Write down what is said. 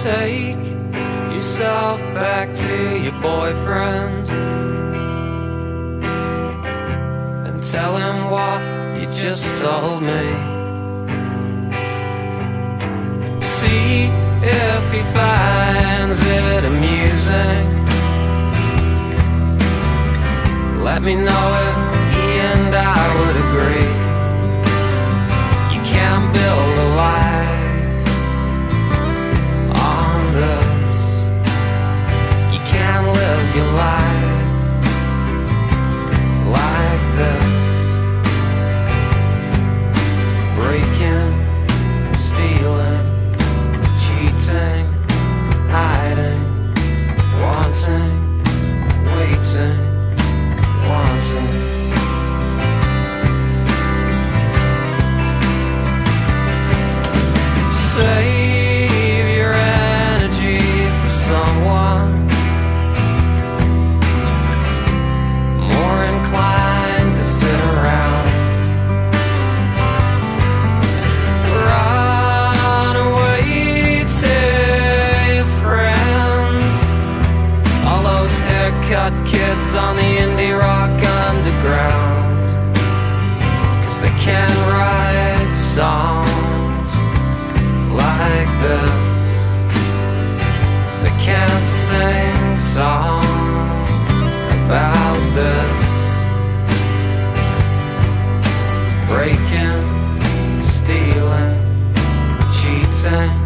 take yourself back to your boyfriend and tell him what you just told me. See if he finds it amusing. Let me know if he and I would agree. You can't build a life on this. You can't live your life like this. Breaking, stealing, cheating, hiding, wanting, waiting, wanting. Save your energy for someone more inclined to sit around. Run away to your friends, all those haircut kids on the indie rock underground, 'cause they can't write songs like this. They can't sing songs about this. Breaking, stealing, cheating,